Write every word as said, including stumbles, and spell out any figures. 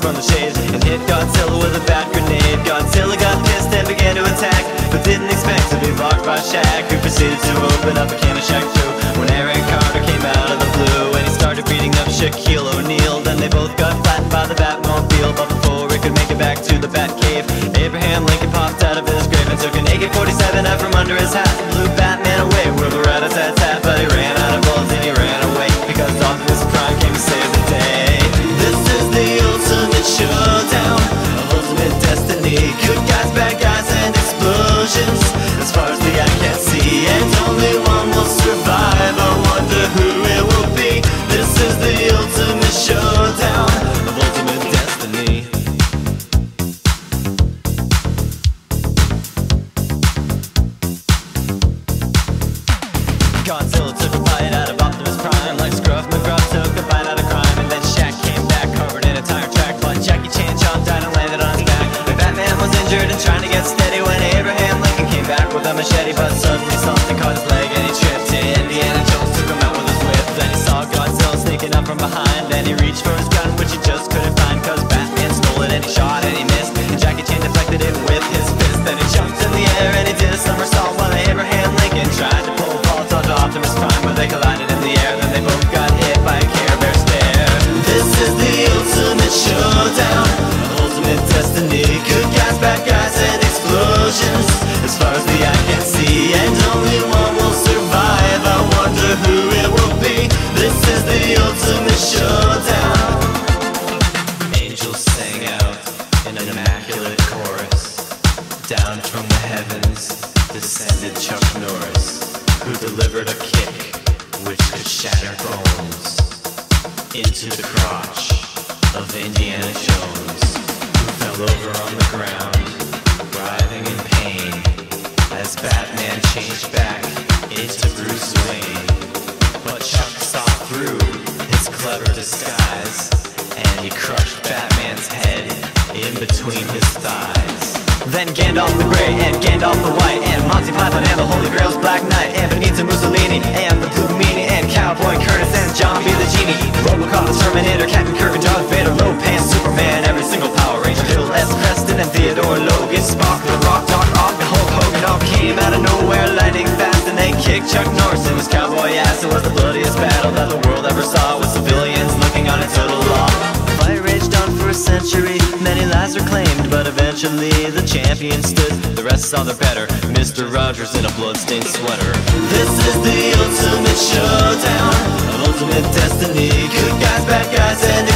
from the shade and hit Godzilla with a bat grenade. Godzilla got pissed and began to attack, but didn't expect to be blocked by Shaq, who proceeded to open up a can of Shaq too. When Aaron Carter came out of the blue and he started beating up Shaquille O'Neal, then they both got flattened by the Batmobile. But before it could make it back to the Batcave, Abraham Lincoln popped out of his grave and took an A K forty-seven out from under his hat and blew Batman away with a rat-a-tat-tat. But he ran out of bullets and he ran away because Optimus Prime came to save the day. This is the ultimate showdown of ultimate destiny. Good guys, bad guys, and explosions as far as the eye can see, and only one will survive. I wonder who it will be. This is the ultimate showdown of ultimate destiny. Godzilla took a bite out of Optimus Prime, like Scruff McGruff took a bite out of crime, and then Shaq came back covered in a tire track. But Jackie Chan chopped out and landed on his back. The Batman was injured and trying to get steady when Abraham Lincoln came back with a machete, but suddenly something caught his leg and he tripped. Indiana Jones took him out with his whip. Then he saw Godzilla sneaking up from behind, and he reached for his gun, which he just couldn't find, cause Batman stole it and he shot and he missed, and Jackie Chan deflected it with his fist. Then he jumped in the air and he did a somersault while Abraham Lincoln tried to pull vault onto Optimus Prime, but they collided in the air. Then they both got hit by a Care Bear stare. This is the ultimate showdown of ultimate destiny. Good guys, bad guys, and explosions as far as the eye can see, and only one will survive. I wonder who it will be. This is the ultimate showdown. Angels sang out in an immaculate chorus. Down from the heavens descended Chuck Norris, who delivered a kick which could shatter bones into the crotch of Indiana Jones, who fell over on the ground, writhing in pain, as Batman changed back into Bruce Wayne. But Chuck saw through his clever disguise, and he crushed Batman's head in between his thighs. Then Gandalf the Grey and Gandalf the White and Monty Python and the Holy Grail's Black Knight and Benito Mussolini and the Blue Meanie and Cowboy Curtis and John B. the Genie, Robocop, the Terminator, Captain Kirk and Darth Vader, Low Pants, Superman, every single Power Ranger, Bill S. Preston and Theodore Logan, Spock, The Rock, Doc Ock, and Hulk Hogan all came out of nowhere lightning fast, and they kicked Chuck Norris in his cowboy ass. It was the bloodiest battle that the world ever saw, with civilians looking on in total awe. Fight raged on for a century, many lives were claimed, but eventually the champion stood. The rest saw their better, Mister Rogers in a bloodstained sweater. This is the ultimate showdown of ultimate destiny. Good guys, bad guys, and